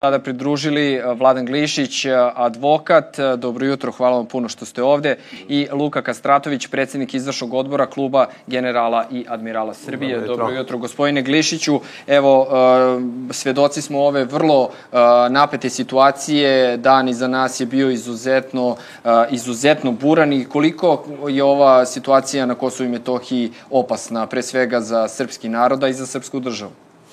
Sada pridružili Vladan Glišić, advokat. Dobro jutro, hvala vam puno što ste ovde. I Luka Kastratović, predsjednik izvršnog odbora kluba generala i admirala Srbije. Dobro jutro, gospodine Glišiću. Evo, svedoci smo ove vrlo napete situacije. Dan iza nas je bio izuzetno buran. I koliko je ova situacija na Kosovu i Metohiji opasna, pre svega za srpski narod, a i za srpsku državu?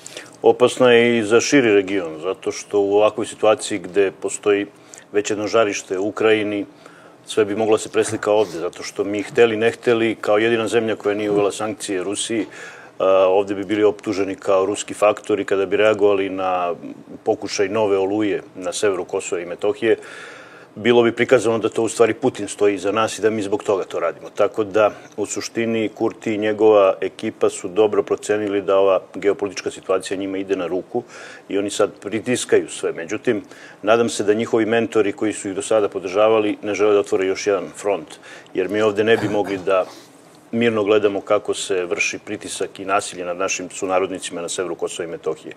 Opasna je i za širi region, zato što u ovakvoj situaciji gde postoji već jedno žarište u Ukrajini, sve bi moglo se preslika ovde, zato što mi hteli, ne hteli, kao jedina zemlja koja nije uvela sankcije Rusiji, ovde bi bili optuženi kao ruski faktori kada bi reagovali na pokušaj nove oluje na severu Kosova i Metohije. Bilo bi prikazano da to u stvari Putin stoji iza nas i da mi zbog toga to radimo. Tako da, u suštini, Kurti i njegova ekipa su dobro procenili da ova geopolitička situacija njima ide na ruku i oni sad pritiskaju sve. Međutim, nadam se da njihovi mentori koji su ih do sada podržavali ne žele da otvore još jedan front, jer mi ovde ne bi mogli da mirno gledamo kako se vrši pritisak i nasilje nad našim sunarodnicima na severu Kosova i Metohije.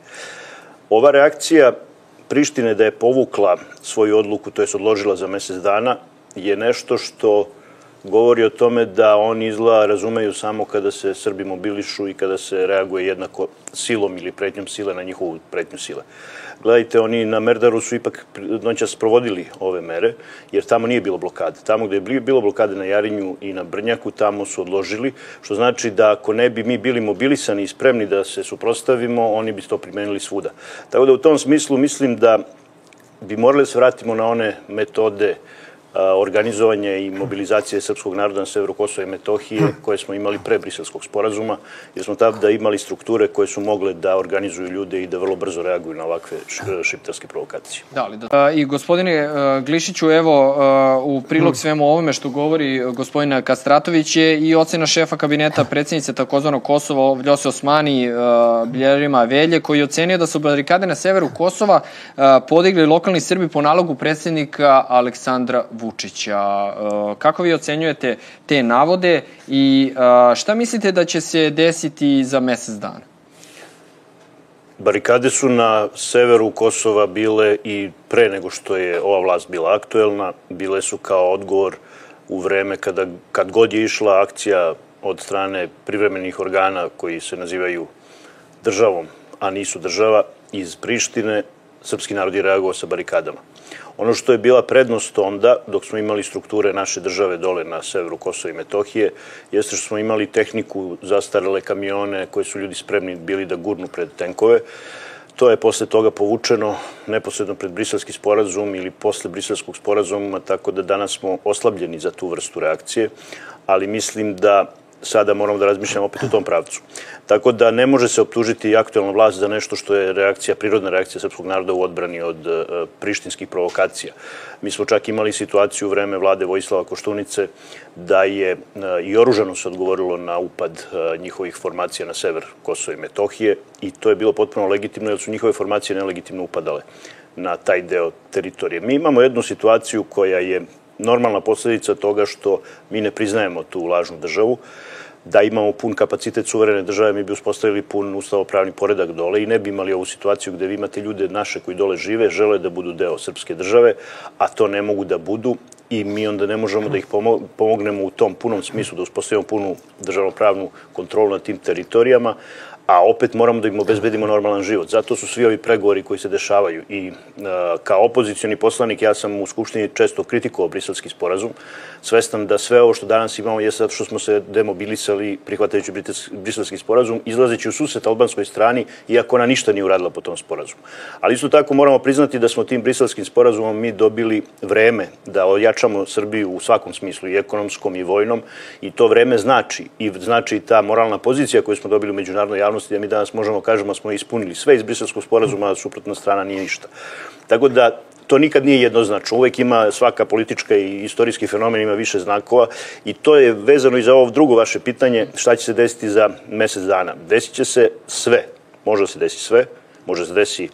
Ova reakcija Prištine da je povukla svoju odluku, to je odložila za mesec dana, je nešto što govori o tome da oni izgleda razumeju samo kada se Srbi mobilišu i kada se reaguje jednako silom ili pretnjom sile na njihovu pretnju sile. Gledajte, oni na Merdaru su ipak noćas provodili ove mere, jer tamo nije bilo blokade. Tamo gde je bilo blokade na Jarinju i na Brnjaku, tamo su odložili, što znači da ako ne bi mi bili mobilisani i spremni da se suprotstavimo, oni bi to primenili svuda. Tako da u tom smislu mislim da bi morali da se vratimo na one metode organizovanja i mobilizacije srpskog naroda na severu Kosova i Metohije koje smo imali pre Briselskog sporazuma, jer smo tada imali strukture koje su mogle da organizuju ljude i da vrlo brzo reaguju na ovakve šiptarske provokacije. I gospodine Glišiću, evo, u prilog svemu ovome što govori gospodin Kastratović je i ocena šefa kabineta predsjednice takozvanog Kosova, Vljose Osmani, Bljerima Velje, koji je ocenio da su barikade na severu Kosova podigli lokalni Srbi po nalogu predsjednika Aleksandra Vučića. Kako vi ocenjujete te navode i šta mislite da će se desiti za mesec dana? Barikade su na severu Kosova bile i pre nego što je ova vlast bila aktuelna. Bile su kao odgovor u vreme kad god je išla akcija od strane privremenih organa koji se nazivaju državom, a nisu država, iz Prištine, srpski narod je reagovao sa barikadama. Ono što je bila prednost onda, dok smo imali strukture naše države dole na severu Kosova i Metohije, jeste što smo imali tehniku, zastarele kamione koje su ljudi spremni bili da gurnu pred tenkove. To je posle toga povučeno neposredno pred Briselski sporazum ili posle Briselskog sporazuma, tako da danas smo oslabljeni za tu vrstu reakcije, ali mislim da sada moramo da razmišljamo opet u tom pravcu. Tako da ne može se optužiti i aktuelna vlast za nešto što je reakcija, prirodna reakcija srpskog naroda u odbrani od prištinskih provokacija. Mi smo čak imali situaciju u vreme vlade Vojislava Koštunice da je i oružano se odgovorilo na upad njihovih formacija na sever Kosova i Metohije i to je bilo potpuno legitimno jer su njihove formacije nelegitimno upadale na taj deo teritorije. Mi imamo jednu situaciju koja je normalna posljedica toga što mi ne priznajemo tu lažnu državu. Da imamo pun kapacitet suverene države, mi bi uspostavili pun ustavopravni poredak dole i ne bi imali ovu situaciju gde vi imate ljude naše koji dole žive, žele da budu deo srpske države, a to ne mogu da budu i mi onda ne možemo da ih pomognemo u tom punom smislu, da uspostavimo punu državnopravnu kontrolu nad tim teritorijama, a opet moramo da im obezbedimo normalan život. Zato su svi ovi pregovori koji se dešavaju i kao opozicioni poslanik ja sam u Skupštini često kritikovao Briselski sporazum, svestan da sve ovo što danas imamo je zato što smo se demobilisali prihvatajući Briselski sporazum, izlazeći u susret albanskoj strani, iako ona ništa nije uradila po tom sporazumu. Ali isto tako moramo priznati da smo tim Briselskim sporazumom mi dobili vreme da ojačamo Srbiju u svakom smislu, i ekonomskom i vojnom, i to vreme znači i ta moralna pozicija koju smo dobili u međunarodnoj javnosti, da mi danas možemo kažemo da smo ispunili sve iz Briselskog sporazuma, a suprotna strana nije ništa. Tako da to nikad nije jednoznačno. Uvek ima svaka politička i istorijski fenomen ima više znakova i to je vezano i za ovo drugo vaše pitanje šta će se desiti za mesec dana. Desit će se sve. Može da se desi sve, može da se desi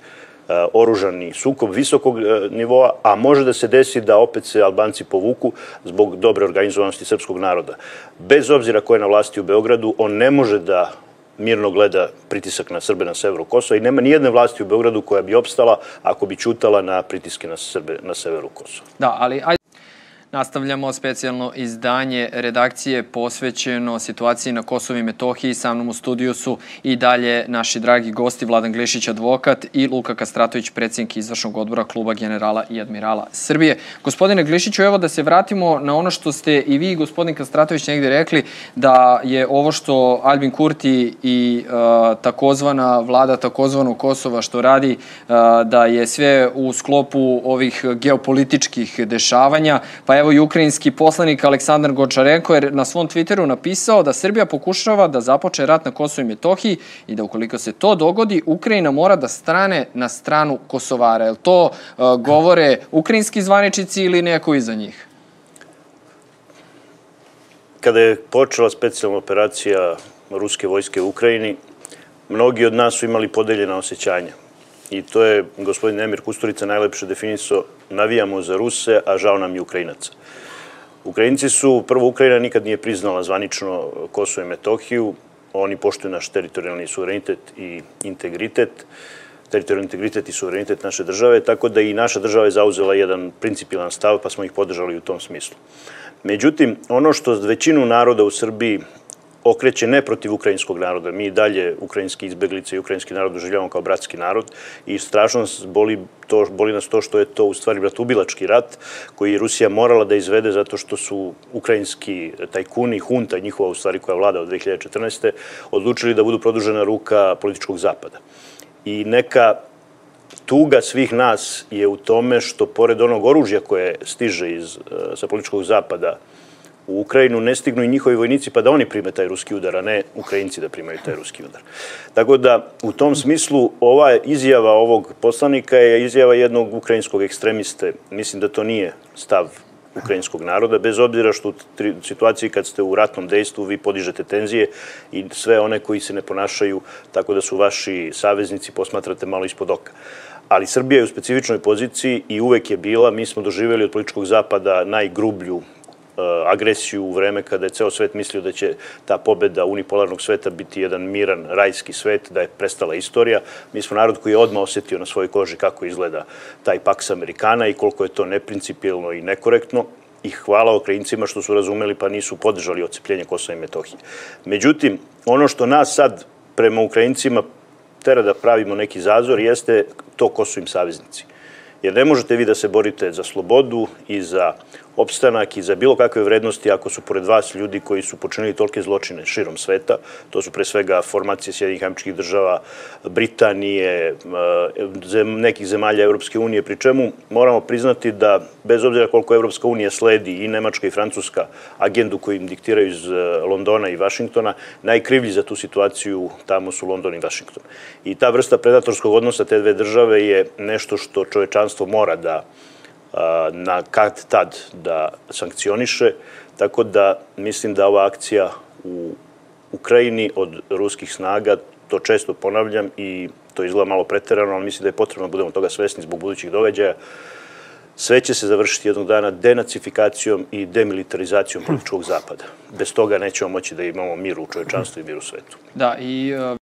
oružani sukob visokog nivoa, a može da se desi da opet se Albanci povuku zbog dobre organizovanosti srpskog naroda. Bez obzira ko je na vlasti u Beogradu, on ne može da mirno gleda pritisak na Srbe na severu Kosova i nema nijedne vlasti u Beogradu koja bi opstala ako bi ćutala na pritiske na Srbe na severu Kosova. Da, ali nastavljamo specijalno izdanje redakcije posvećeno situaciji na Kosovu i Metohiji. Sa mnom u studiju su i dalje naši dragi gosti Vladan Glišić, advokat, i Luka Kastratović, predsjednik izvršnog odbora Kluba generala i admirala Srbije. Gospodine Glišiću, evo da se vratimo na ono što ste i vi, gospodin Kastratović, negdje rekli, da je ovo što Albin Kurti i takozvana vlada takozvanog Kosova što radi, da je sve u sklopu ovih geopolitičkih dešavanja. Pa evo i ukrajinski poslanik Aleksandar Gočarenko je na svom Twitteru napisao da Srbija pokušava da započne rat na Kosovu i Metohiji i da ukoliko se to dogodi, Ukrajina mora da stane na stranu Kosovara. Je li to govore ukrajinski zvaničnici ili neko iza njih? Kada je počela specijalna operacija ruske vojske u Ukrajini, mnogi od nas su imali podeljena osjećanja. I to je gospodin Emir Kusturica najlepše definisao: navijamo za Ruse, a žao nam je Ukrajinaca. Ukrajinci su, prvo, Ukrajina nikad nije priznala zvanično Kosovo i Metohiju. Oni poštuju naš teritorijalni suverenitet i integritet, teritorijalni integritet i suverenitet naše države, tako da i naša država je zauzela jedan principijelan stav, pa smo ih podržali u tom smislu. Međutim, ono što većinu naroda u Srbiji okreće ne protiv ukrajinskog naroda. Mi dalje ukrajinski izbeglice i ukrajinski narod doživljavamo kao bratski narod i strašno nas boli nas to što je to u stvari bratubilački rat koji je Rusija morala da izvede zato što su ukrajinski tajkuni, hunta njihova u stvari koja vlada od 2014. odlučili da budu produžena ruka političkog zapada. I neka tuga svih nas je u tome što pored onog oružja koje stiže sa političkog zapada u Ukrajinu, ne stignu i njihovi vojnici pa da oni prime taj ruski udar, a ne Ukrajinci da primaju taj ruski udar. Tako da, u tom smislu, ova izjava ovog poslanika je izjava jednog ukrajinskog ekstremiste. Mislim da to nije stav ukrajinskog naroda, bez obzira što u situaciji kad ste u ratnom dejstvu vi podižete tenzije i sve one koji se ne ponašaju tako da su vaši saveznici posmatrate malo ispod oka. Ali Srbija je u specifičnoj poziciji i uvek je bila, mi smo doživjeli od političkog zapada najgrublju agresiju u vreme kada je ceo svet mislio da će ta pobeda unipolarnog sveta biti jedan miran, rajski svet, da je prestala istorija. Mi smo narod koji je odmah osjetio na svojoj koži kako izgleda taj Pax Americana i koliko je to neprincipijelno i nekorektno. I hvala Ukrajincima što su razumeli pa nisu podržali odcepljenje Kosova i Metohije. Međutim, ono što nas sad prema Ukrajincima tera da pravimo neki zazor jeste to ko su im saveznici. Jer ne možete vi da se borite za slobodu i za opstanak i za bilo kakve vrednosti ako su pored vas ljudi koji su počinili tolike zločine širom sveta. To su pre svega formacije Sjedinjenih Američkih Država, Britanije, nekih zemalja Evropske unije, pri čemu moramo priznati da bez obzira koliko Evropska unija sledi i Nemačka i Francuska agendu koju im diktiraju iz Londona i Vašingtona, najkrivlji za tu situaciju tamo su London i Vašington. I ta vrsta predatorskog odnosa te dve države je nešto što čovečanstvo mora da na kad tad da sankcioniše, tako da mislim da ova akcija u Ukrajini od ruskih snaga, to često ponavljam i to izgleda malo preterano, ali mislim da je potrebno da budemo toga svesni zbog budućih događaja, sve će se završiti jednog dana denacifikacijom i demilitarizacijom političkog zapada. Bez toga nećemo moći da imamo mir u čovečanstvu i mir u svetu. Da, i